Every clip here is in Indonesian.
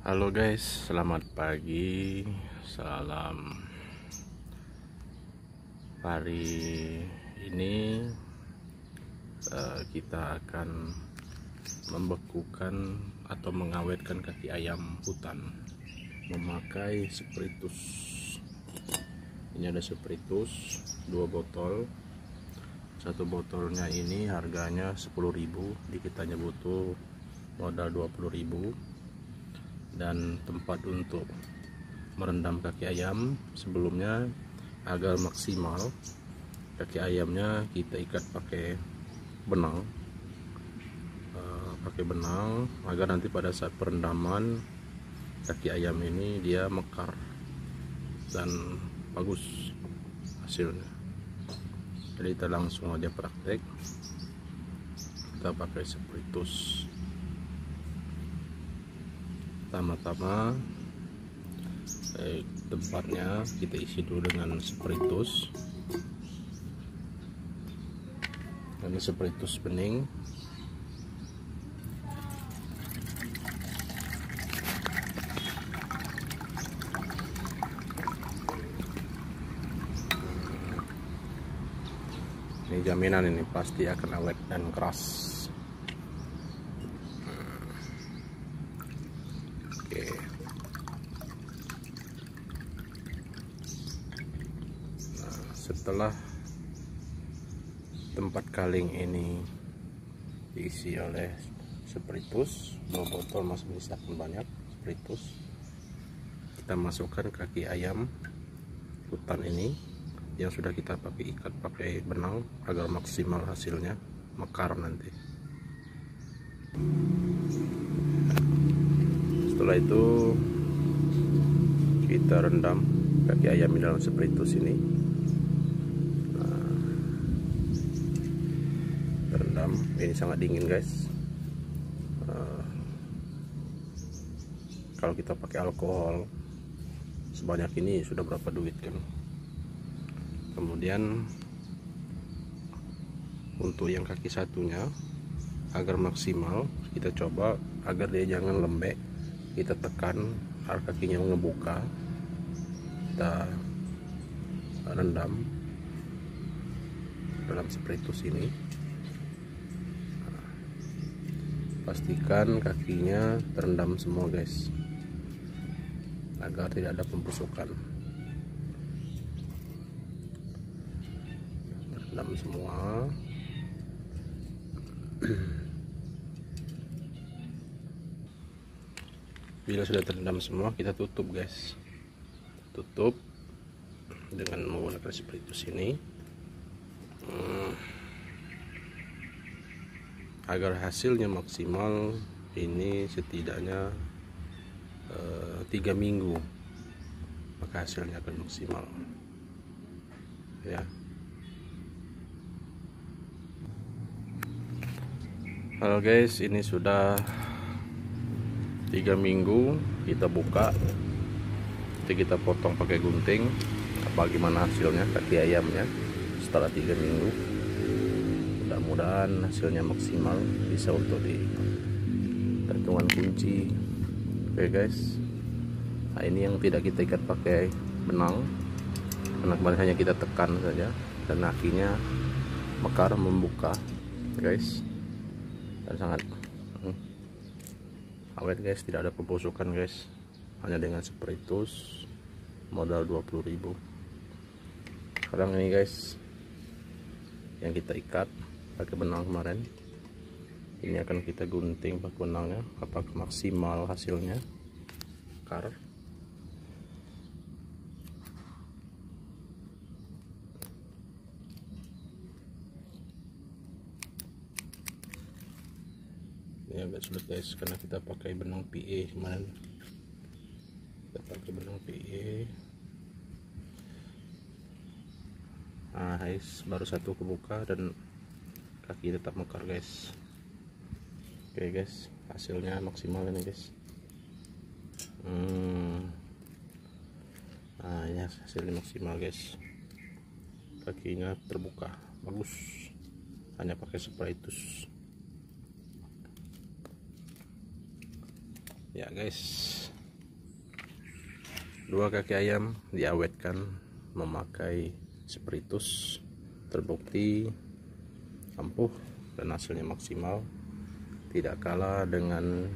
Halo guys, selamat pagi. Salam. Hari ini kita akan membekukan atau mengawetkan kaki ayam hutan memakai spiritus. Ini ada spiritus 2 botol. Satu botolnya ini harganya 10.000, di kitanya butuh modal 20.000. Dan tempat untuk merendam kaki ayam sebelumnya, agar maksimal kaki ayamnya kita ikat pakai benang, agar nanti pada saat perendaman kaki ayam ini dia mekar dan bagus hasilnya. Jadi kita langsung aja praktek, kita pakai spiritus. Pertama-tama tempatnya kita isi dulu dengan spiritus. Ini spiritus bening. Ini jaminan, ini pasti akan awet dan keras. Setelah tempat kaling ini diisi oleh spiritus 2 botol, masih menyisakan banyak spiritus, kita masukkan kaki ayam hutan ini yang sudah kita pakai ikat pakai benang agar maksimal hasilnya mekar nanti. Setelah itu kita rendam kaki ayam di dalam spiritus ini. Rendam, ini sangat dingin guys. Kalau kita pakai alkohol sebanyak ini sudah berapa duit kan. Kemudian untuk yang kaki satunya, agar maksimal kita coba agar dia jangan lembek, kita tekan agar kakinya ngebuka, kita rendam dalam spiritus ini. Pastikan kakinya terendam semua guys, agar tidak ada pembusukan. Terendam semua. Bila sudah terendam semua, kita tutup guys. Tutup dengan menggunakan spiritus ini. Agar hasilnya maksimal, ini setidaknya 3 minggu, maka hasilnya akan maksimal ya. Halo guys, ini sudah 3 minggu kita buka, nanti kita potong pakai gunting. Bagaimana hasilnya kaki ayamnya setelah 3 minggu? Mudah-mudahan hasilnya maksimal, bisa untuk di gantungan kunci. Oke guys, nah ini yang tidak kita ikat pakai benang, karena kemarin hanya kita tekan saja dan akhirnya mekar membuka guys, dan sangat awet guys, tidak ada pembusukan guys, hanya dengan spiritus modal 20.000. Sekarang ini guys, yang kita ikat pakai benang kemarin, ini akan kita gunting pakai benangnya, apakah maksimal hasilnya mekar. Ini agak sulit guys, karena kita pakai benang PE kemarin. Kita pakai benang PE. Nah guys, baru satu kebuka dan kaki tetap mekar guys. Oke guys, hasilnya maksimal ini guys. Nah ini hasilnya maksimal guys, kakinya terbuka bagus, hanya pakai spiritus ya guys. Dua kaki ayam diawetkan memakai spiritus, terbukti ampuh dan hasilnya maksimal, tidak kalah dengan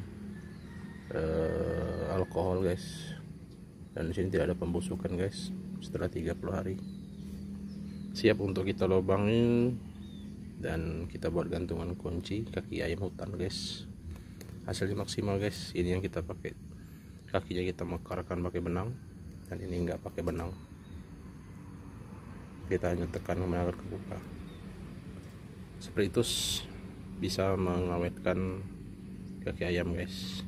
alkohol guys. Dan di sini tidak ada pembusukan guys. Setelah 30 hari siap untuk kita lubangin dan kita buat gantungan kunci kaki ayam hutan guys. Hasilnya maksimal guys. Ini yang kita pakai, kakinya kita mekarkan pakai benang, dan ini enggak pakai benang, kita hanya tekan menggunakan kebuka. Spiritus bisa mengawetkan kaki ayam guys.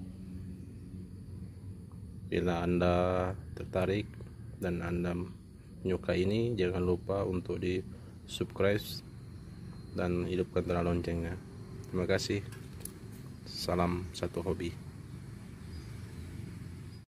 Bila Anda tertarik dan Anda menyukai ini, jangan lupa untuk di subscribe dan hidupkan tanda loncengnya. Terima kasih. Salam satu hobi.